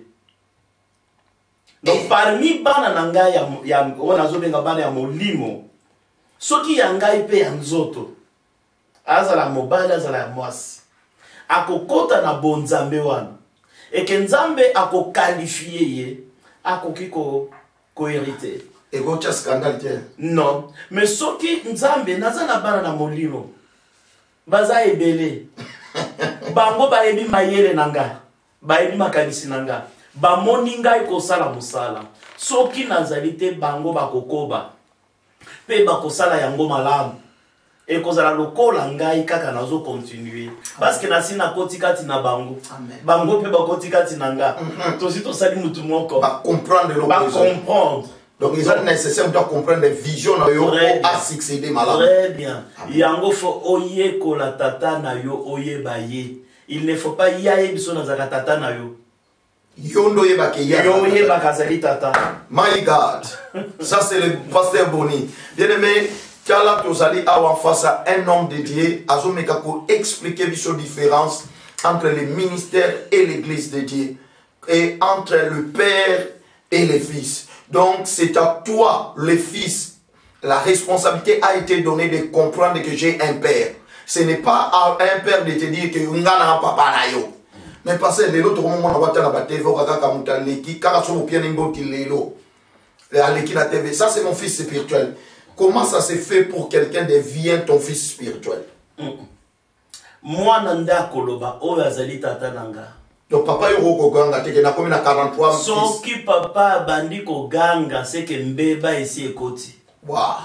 donc parmi bana na ngai oyo nazobenga bana ya molimo soki ya ngai mpe ya nzoto azala mobali azala ya mwasi akokota na bonzambe wana eke nzambe akokalifie ye akoki koherite ekotya scandale te non mais soki nzambe naza na bana na molimo baza ebele bango bayebi mayele na nga bayebi makanisi na nga bamoni ngai kosala mosala soki nazali te bango bakokoba mpe bakosala yango malamu ekozala lokola ngai kaka nazo continue parce que nasi nakoti kati na bango bango mpe bakoti kati na nga tosi tosali mutu moko comprendre donc il est nécessaire de comprendre les visions na yo à succéder malamu très bien yango fo oyekola tata na yo oyeba ye il ne faut pas yaye biso nazaka tata na yo yondo yebake ya yo yebaka zali tata my God ça c'est le pasteur Boni bien aimé Kala tozali awa face à un homme dédié azomeka ko expliquer biso différence entre le ministère et l'église de Dieu et entre le père et le fils. Donc c'est à toi le fils, la responsabilité a été donnée de comprendre que j'ai un père. Ce n'est pas à un père de te dire que ngana papa na yo. Mais parce que lelo to moment na wata na bateve kaka mutaleki kaka so mopia ngoti lelo. Aleki na TV, ça c'est mon fils spirituel. Comment ça se fait pour quelqu'un devient ton fils spirituel? Moi nanda koloba oyo azali tata nanga. Donc papa yo ko ganga teke na komi na 43 fils. Soki papa bandi ko ganga c'est que mbeba esi ekoti. Wow.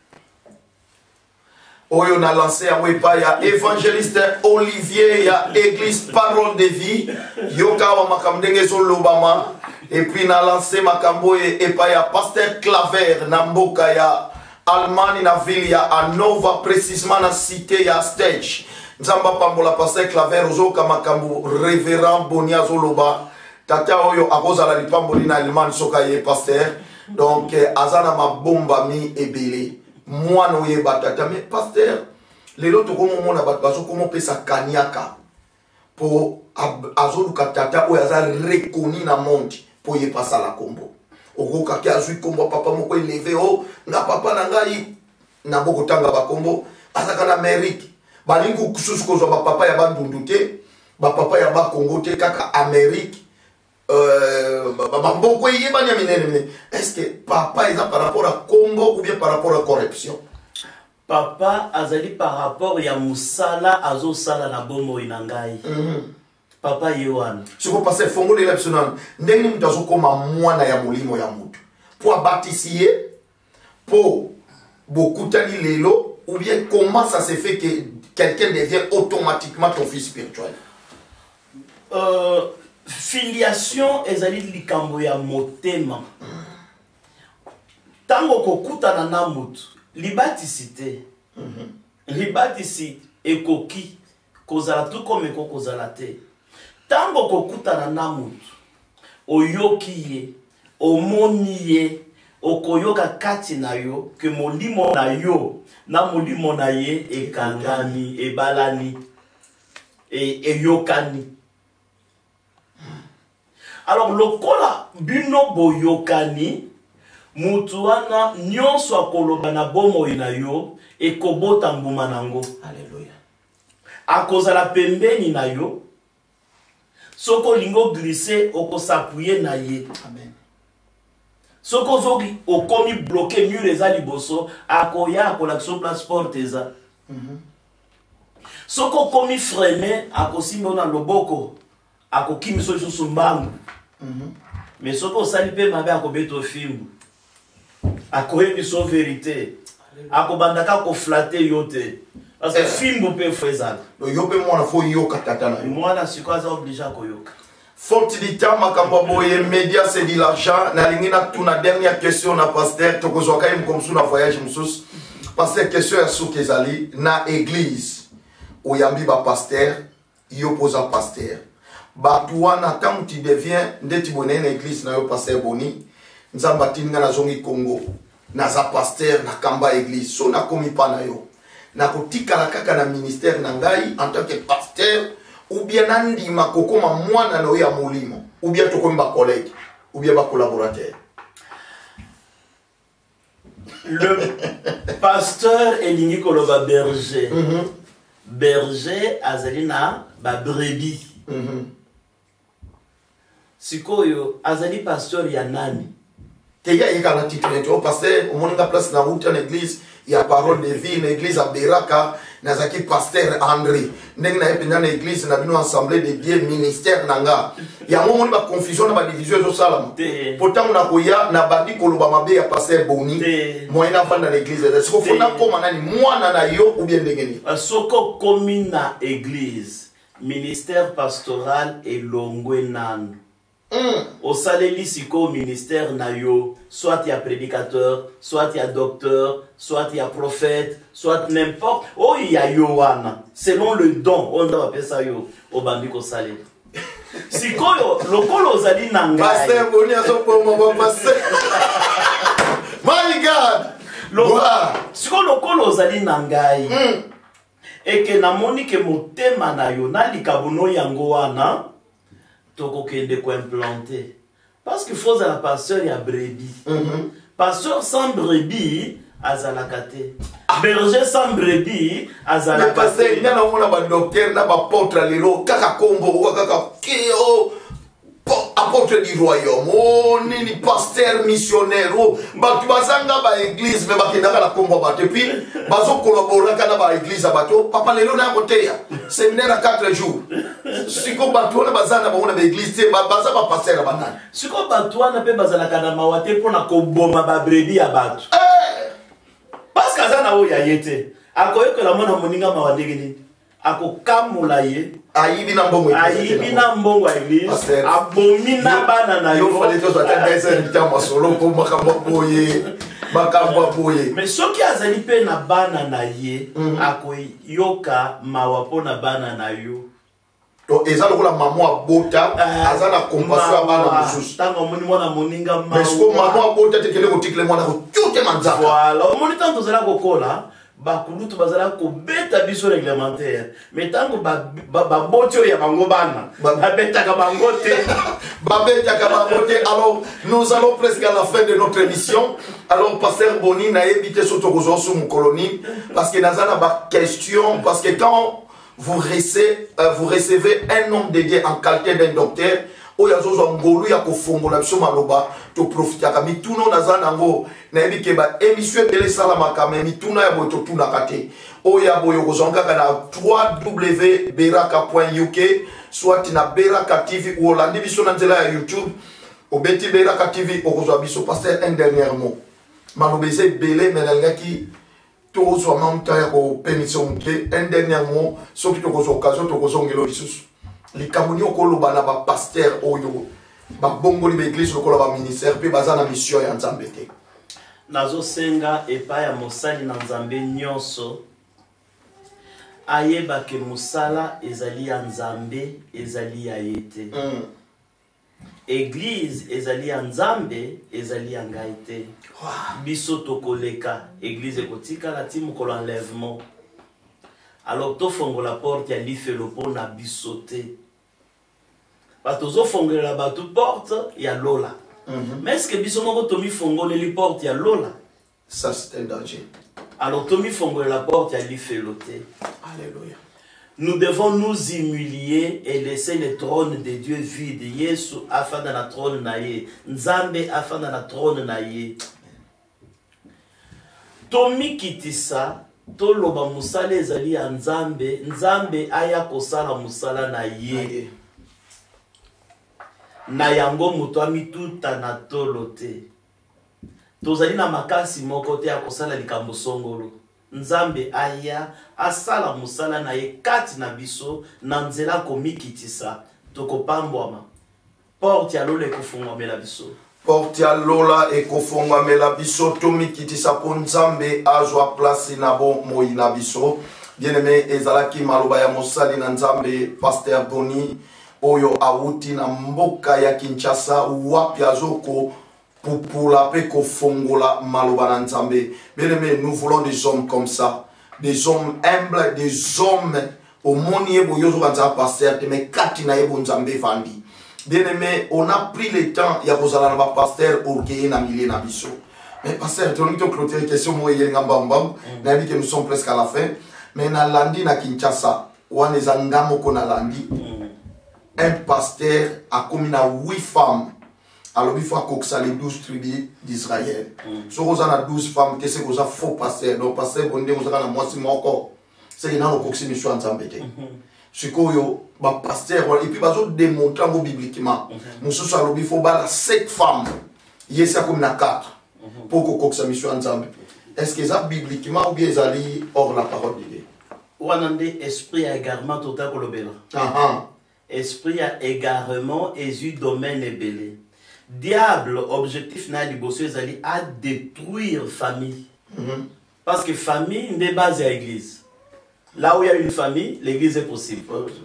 Oyo na lancé à Wepa ya évangéliste Olivier ya église parole de vie yoka wa makamdenge so lobama et puis na lancé makambo et pa ya pasteur Claver na mboka ya Allemagne na ville ya Anova précisément na cité ya Stage nzamba pambola pasteur Claver ozoka makambo révérend Bonia Zoloba tata oyo akozala lipamboli na Allemagne soka ye pasteur donc azana mabomba mi ebele moi no ye batata mais pasteur les autres comme mon abat baso comment peut ça kaniaka pour azoluka tata oyo aza reconnu na monde pour y passer la combo okoka ki azui kombo papa moko élevé o na papa na ngai na boko tanga ba kombo azaka na Amérique balingu kususu ko ba papa ya bandundu te ba papa ya ba Congo te kaka Amérique bamboko yebanya minene. Est-ce que papa est par rapport à combo ou bien par rapport à corruption? papa azali par rapport ya musala azo sala na bomo inangai. Papa Yohan. Si vous passez fongo de l'epsilon, ndenge mtu azokoma mwana ya mulimo ya mutu. Pour abatisier, pour beaucoup tali lelo, ou bien comment ça se fait que quelqu'un devient automatiquement ton fils spirituel? Filiation ezali likambo ya motema. Tango kokuta na mutu, libatisi te. Libatisi ekoki kozala tout comme kozala te. Tango kokuta na mutu, oyoki ye, omoni ye, okoyoka kati na yo, ke molimo na yo, na molimo na ye, ekangani, ebalani, eyokani. Alors, lokola bino boyokani, mutu wana nyonso akoloba na bomo na yo, ekobota mbuma nango. Alléluia. Akozala pembeni na yo, soko lingo glissé, oko s'appuyer na ye. Amen. Soko zoki okomi bloqué mur eza liboso, akoya akolakso place porte eza. Soko komi freiné, akosimba na loboko, akokimi so susu mbangu. Mais soko sali pe mabe akobeto fimbu. Akoyebi so vérité. Akobandaka ko flatter yote. Parce que fimbu pe fezala. Yo pe mwana fo yoka tata na yo. Mwana sikoza obligé koyoka. Faute du temps, makambo boye média c'est de l'argent. Na lingina tuna dernière question na pasteur tokozwaka im comme sous na voyage musus. Pasteur question ya soukezali na église. Oyambi ba pasteur, yo posa pasteur. Ba tuana tant tu deviens ndeti bonne na église na yo pasteur boni. Nzamba tinga na zongi Congo. Na za pasteur na kamba église. So na komi pa na yo. Na kotika la kaka na ministère na ngai en tant que pasteur. Ou bien nandi makokoma mwana na ya molimo, ou bien tokomi ba collègue, ou bien ba collaborateur. Le pasteur elingi koloba berger. Berger azalina ba brebis. Sikoyo azali pasteur ya nani? Teya yekala titre to pasteur au moninga place na route en église, il y a parole de vie, une église à Beraka. Nazaki pasteur André ndenge na ependa na église na bino assemblée de Dieu ministère nanga ya momoni ba confusion na ba division zo salama pourtant na koya na bandi koloba mabe ya pasteur Boni moyena vanda na église est-ce que fona koma nani mwana na yo ou bien ndenge ni soko komi na église ministère pastoral elongwe nanu au saleli siko ministère na yo soit il y a prédicateur soit il y a docteur soit il y a prophète soit n'importe oh il y a yoana selon le don on doit appeler ça yo au bandi ko saleli siko yo lokolo zali nanga pasteur Boni azopomo ba pasteur my god siko lokolo zali nangai et que namoni ke motema na yo na likabono yango wana toko kende ko implanter parce qu'il faut la pasteur ya brebis pasteur sans brebis azalakate berger sans brebis azalakate pasteur nyana mona ba docteur na ba porte lelo kaka kombo kaka kio apôtre du royaume oh nini pasteur missionnaire oh batu bazanga ba église me bakendaka la kombo ba puis bazo collaborer kana ba église bato papa lelo na koteya séminaire à 4 jours siko batu na bazana ba ona ba église te baza ba pasteur banana siko batu na pe bazala kana mawate pona ko boma ba brebis ya batu parce que azana o ya yete akoyeko la mona moninga mawandege ni akokamula ye ayibi na mbongo église abomina bana na yo fallait que soit un temps solo pour makambo boye mais soki azali pe na bana na ye akoyoka mawapo na bana na yo to eza lokola maman abota azana compassion ya bana mususu tango moni mwana moninga mawa mais ko maman abota te kele ko tikle mwana ko tute manzaka voilà moni tanto zela kokola bakulutu bazala ko beta biso réglementaire mais tango ba botio ya bango bana ba beta ka bango te alors nous allons presque à la fin de notre émission alors pasteur Boni na évité soto ko zo mu colonie parce que nazana ba question parce que quand vous recevez un homme de Dieu en qualité d'un docteur oyo azozwa ngolu ya kofongola biso maloba toprofitaka mituna oyo naza nango nayebi ke baémission ebele esalamaka me mituna ya boye totunaka te oyo ya boye okozwa kaka na www.beraka.uk soit na Beraka TV ou olandi biso na nzela ya YouTube obeti Beraka TV okozwa biso. Pasteur, un dernier mot maloba eza ebele me nalingaki tozwa mamta ya kopemisa moke. Un dernier mot soki tokozwa occasion tokozongela lisusu likambo nini okoloba na bapaster oyo babongoli baeglise lokola baministère mpe baza na mission ya nzambe te. Nazosenga epai ya mosali na nzambe nyonso ayebake mosala ezali ya nzambe ezali ya ye te. Église ezali ya nzambe ezali ya ngai te. Biso tokoleka église ekotikala ti mokolo enlèvement. Alors tofongola porte ya lifelo mpona biso te. Parce que tozofongolela bato porte ya lola. Mais est-ce que biso moko tomifongoleli porte ya lola? Ça c'est un danger. Alors tomifongolela porte ya lifelo te. Alléluia. Nous devons nous humilier et laisser le trône de Dieu vide. Yesu afin dans la trône na ye. Nzambe afin dans la trône na ye. Tomi kitisa toloba musala ezali ya nzambe. Nzambe aya kosala musala na ye. Na yango muto amituta na tolo te. Tozali na makasi moko te ya kosala likambo songolo. Nzambe aya asala musala na ye kati na biso na nzela komikitisa tokopambwama. Porte ya lola ekofungwamela biso. Porte ya lola ekofungwamela biso tomikitisa po nzambe azwa place na bo moi na biso. Bien-aimé ezalaki maloba ya mosali na nzambe Pasteur Boni oyo awuti na mboka ya Kinshasa wapi azoko pupula pe kofongola maloba na nzambe. Bien-aimé, nous voulons des hommes comme ça, des hommes humbles, des hommes au moni ebo yozo kanza pasteur mais katina ebo nzambe vandi. Bien-aimé, on a pris le temps ya kozala na pasteur orgueilleux na milieu na biso. Mais pasteur, tu nous clôturer question mo yenga mbamba, na bi que nous sommes presque à la fin, mais na landi na Kinshasa, wana zangamo ko na landi. Un pasteur a commis na 8 femmes. Alors il faut que les 12 tribus d'Israël. Si vous avez 12 femmes, qu'est-ce que vous avez faux pasteur? Donc pasteur, vous avez un mois si encore. C'est une autre coxine mission en Zambie. C'est que yo pasteur et puis bazo démontrer bibliquement. Nous sommes il faut bala 7 femmes. Il y a comme na 4 pour que coxine mission en Zambie. Est-ce que ça bibliquement ou bien ça lit hors la parole de Dieu? Wanande esprit égarement total kolobela. Esprit à égarement et du domaine ebelé. Diable, objectif na liboso ezali à détruire famille. Parce que famille n'est base à l'église. Là où il y a une famille, l'église est possible.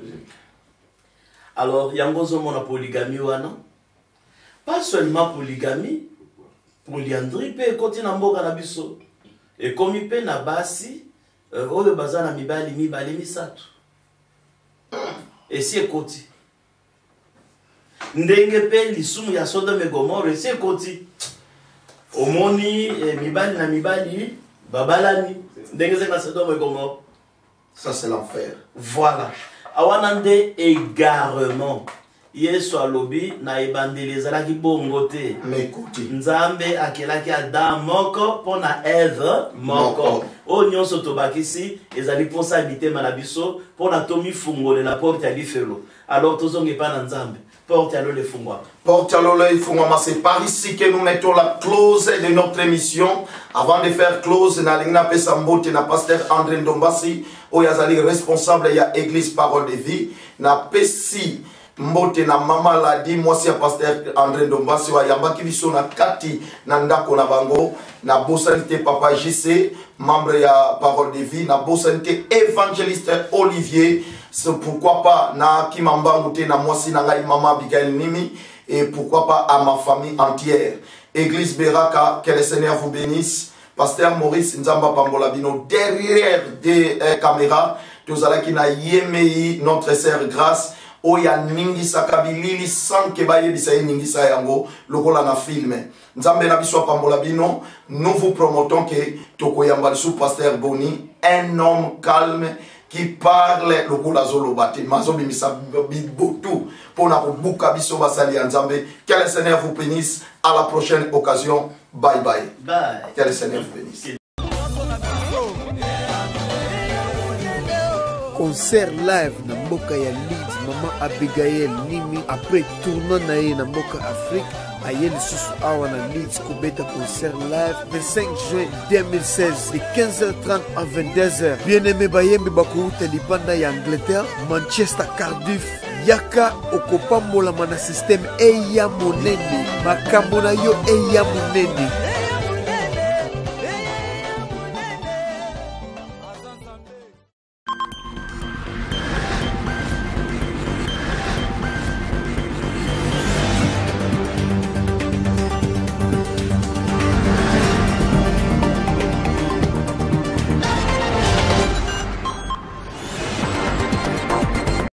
Alors, yangozo mona polygamie wana. Pas seulement polygamie, polyandrie pe koti na mboka na biso. Et comme il pe na basi, oyo bazana mibali misato. Et si ekoti. Ndenge pe lisumu ya Sodome et Gomorrhe si ekoti. Omoni mibali na mibali babalani. Ndenge zeka Sodome et Gomorrhe. Ça c'est l'enfer. Voilà. Awanande égarement. Yesu alobi na ebandeleza ki bongo te. Nzambe akelaki Adam moko pona Eve moko. O nyonso tobakisi ezali posa habiter manabiso pona tomi fungole la porte ya lifelo. Alors tozonge pa na Nzambe. Porte à l'eau les fungwa. Porte à l'eau les fungwa. C'est par ici que nous mettons la close de notre émission. Avant de faire close, na lingna pesa mbote na pasteur André Ndombasi, oyazali responsable ya Église Parole de Vie, na pesi mbote na mama ladi mwasi ya pasteur André Ndombasi wa yambaki biso na kati na ndako na bango, na bosanité papa JC, membre ya Parole de Vie, na bosanité évangéliste Olivier. C'est pourquoi pas na Kimamba Mouté na Mwasi Nangai Mama Abigail Nimi et pourquoi pas à ma famille entière. Église Beraka, que le Seigneur vous bénisse. Pasteur Maurice Nzamba Pambolabino derrière des caméras. Nous allons na Yemei notre sœur Grâce. Oya ningi sakabilili sans que baye bisaye ningi sa yango lokola na filme. Nzambe na biso Pambolabino, nous vous promotons que tokoyamba sous Pasteur Boni, un homme calme qui parle le Koulazolo Bate, Mazobi Misa Bibotou, pour na Buka Biso Basali Nzambe. Que le Seigneur vous bénisse. À la prochaine occasion. Bye bye. Bye. Que le Seigneur vous bénisse. Concert live na mboka ya Leeds, Maman Abigail Nimi après tournoi na ye na mboka Afrique ayeli susu awa na Leeds kubeta concert live 25 juin 2016 de 15h30 à 22h. Bien-aimé bayembi bakouta libanda ya Angleterre, Manchester, Cardiff, yaka okopambola mana système eya monene makambo na yo eya monene.